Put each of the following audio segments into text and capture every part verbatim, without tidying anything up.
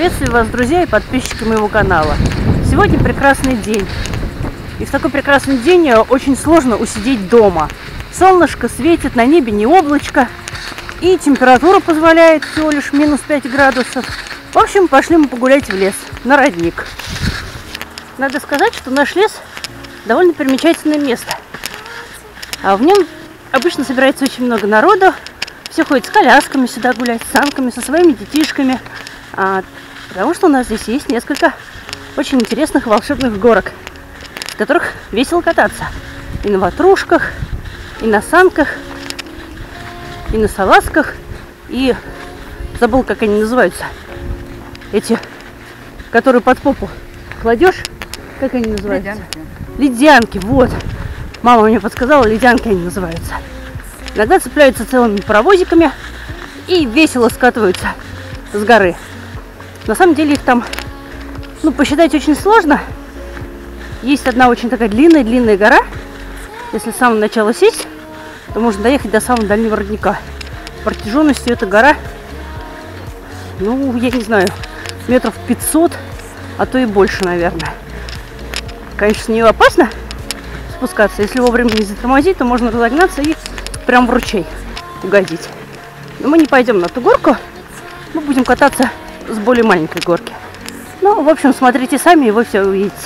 Приветствую вас, друзья и подписчики моего канала. Сегодня прекрасный день. И в такой прекрасный день очень сложно усидеть дома. Солнышко светит, на небе не облачко. И температура позволяет всего лишь минус пять градусов. В общем, пошли мы погулять в лес, на родник. Надо сказать, что наш лес довольно примечательное место. А в нем обычно собирается очень много народу. Все ходят с колясками сюда гулять, с санками, со своими детишками. А, потому что у нас здесь есть несколько очень интересных волшебных горок, с которых весело кататься. И на ватрушках, и на санках, и на салазках, и забыл, как они называются. Эти, которые под попу кладешь, как они называются? Ледянки. Ледянки, вот. Мама мне подсказала, ледянки они называются. Иногда цепляются целыми паровозиками и весело скатываются с горы. На самом деле их там, ну, посчитать очень сложно. Есть одна очень такая длинная-длинная гора. Если с самого начала сесть, то можно доехать до самого дальнего родника. Протяженностью эта гора, ну, я не знаю, метров пятьсот, а то и больше, наверное. Конечно, с нее опасно спускаться. Если вовремя не затормозить, то можно разогнаться и прям в ручей угодить. Но мы не пойдем на ту горку. Мы будем кататься с более маленькой горки. Ну, в общем, смотрите сами, и вы все увидите.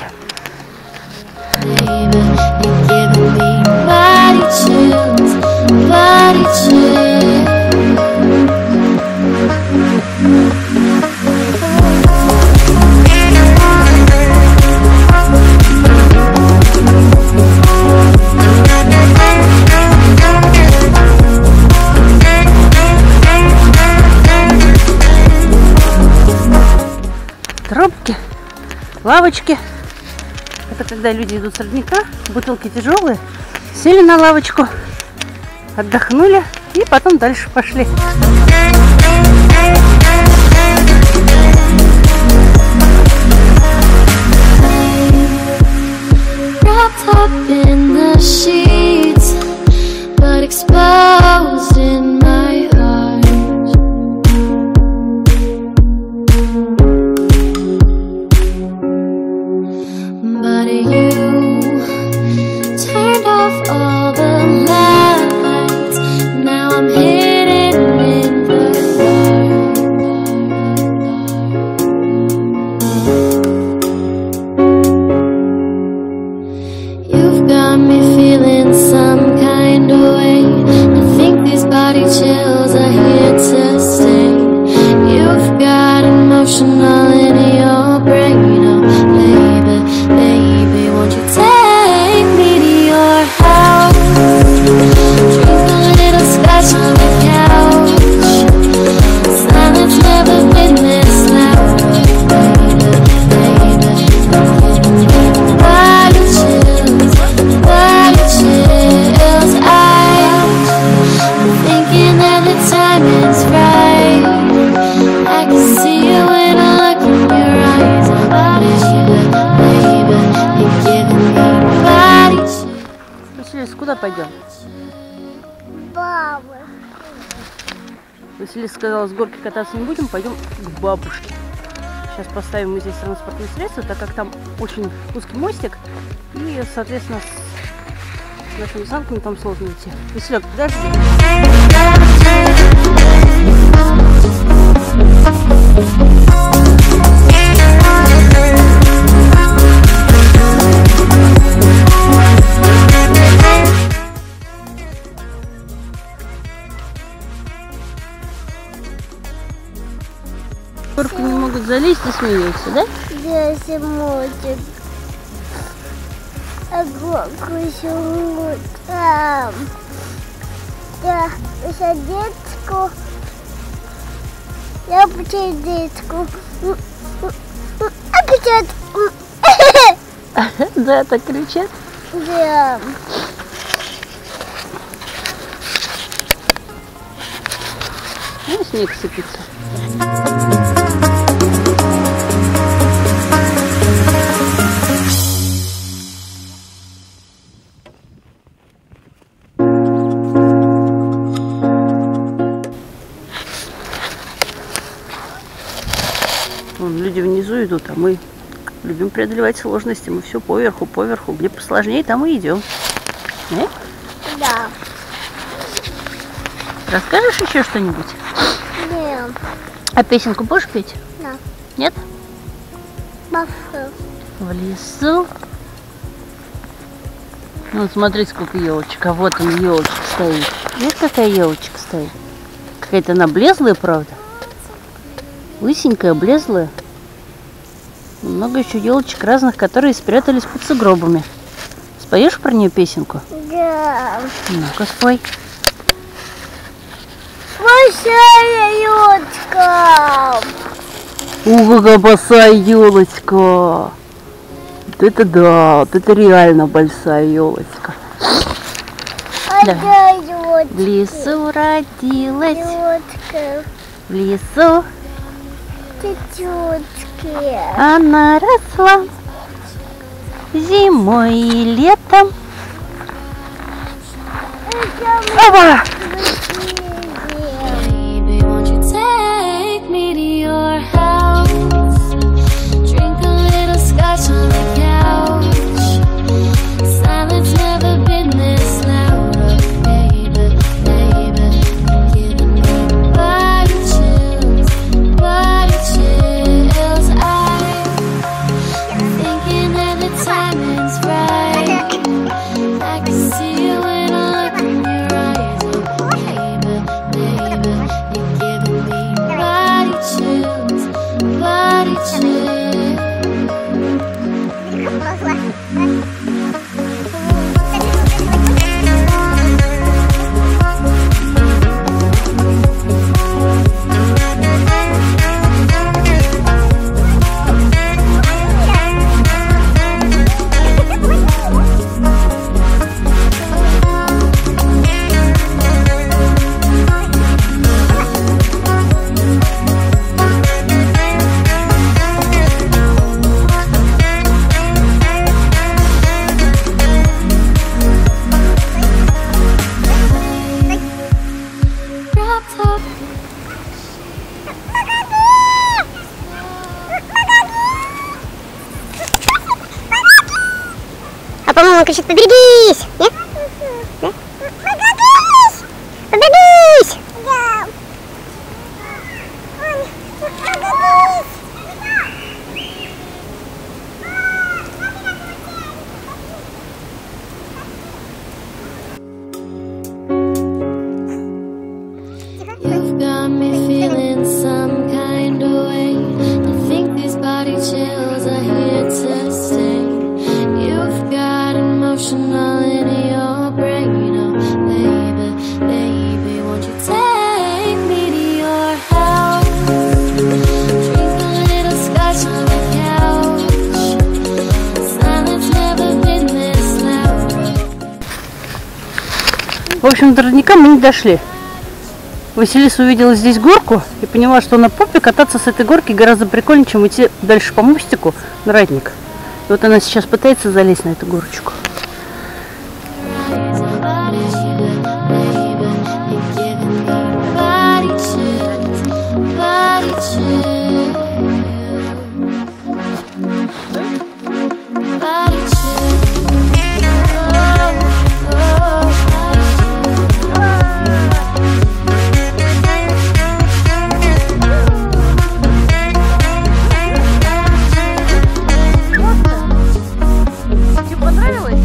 Тропки, лавочки. Это когда люди идут с родника, бутылки тяжелые, сели на лавочку, отдохнули и потом дальше пошли. Куда пойдем? Бабушка. Василиса сказала, с горки кататься не будем, пойдем к бабушке. Сейчас поставим мы здесь транспортные средства, так как там очень узкий мостик. И, соответственно, с нашими санками там сложно идти. Василек, подожди. Горку не могут залезть и смеются, да? Здесь мультик. А горку еще мультик. Там. Я еще детку. Я почти детку. А кричат. Да, так кричат? Да. Ну, снег сыпется. А мы любим преодолевать сложности. Мы все поверху, поверху. Где посложнее, там и идем. Нет? Да. Расскажешь еще что-нибудь? Нет. А песенку будешь петь? Да. Нет? Бафу. В лесу. Ну, смотри, сколько елочек. А вот он, елочка стоит. Видишь, какая елочка стоит? Какая-то она облезлая, правда? Лысенькая, облезлая. Много еще елочек разных, которые спрятались под сугробами. Споешь про нее песенку? Да. Ну-ка, спой. Большая елочка. Ух, какая босая елочка. Вот это да, вот это реально большая елочка. Одна елочка. В лесу родилась, Елочка. в лесу Тетючки. она росла зимой и летом. Опа! Baby, won't you take me to your house? Drink a little scotch on the couch. Silence never been this loud. Baby, baby, giving me body chills, body chills. I'm thinking that the timing's right. I can see you when I look in your eyes. Oh, baby, baby, you're giving me body chills, body chills. Drop top. А по-моему, он кричит: поберегись! Нет? Да? Поберегись! Поберегись! Да. Поберегись! You've got me feeling some kind of way. I think these body chills are here to stay. You've got emotion all in your brain. Oh, baby, baby, won't you take me to your house? Drink a little scotch on the couch. Silence never been this loud. В общем, до родника мы не дошли. Василиса увидела здесь горку и поняла, что на попе кататься с этой горки гораздо прикольнее, чем идти дальше по мостику на родник. И вот она сейчас пытается залезть на эту горочку. Тебе понравилось?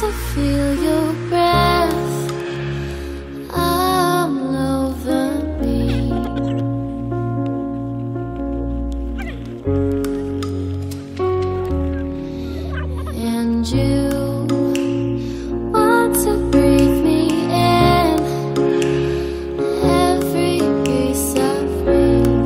to feel your breath all over me. And you want to breathe me in, every piece of me.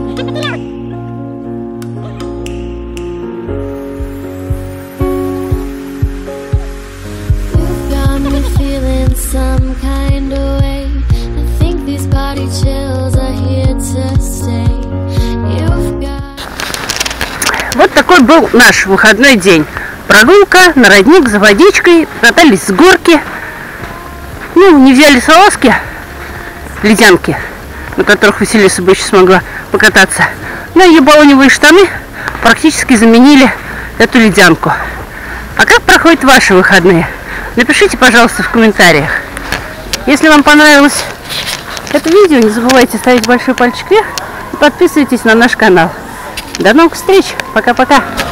You've got me feeling some kind of way. I think these body chills are here to stay. You've got Вот такой был наш выходной день. Прогулка на родник за водичкой, катались с горки. Ну, не взяли салазки, ледянки, на которых Василиса бы еще смогла покататься. Но ее баллоневые штаны практически заменили эту ледянку. А как проходят ваши выходные? Напишите, пожалуйста, в комментариях. Если вам понравилось это видео, не забывайте ставить большой пальчик вверх и подписывайтесь на наш канал. До новых встреч! Пока-пока!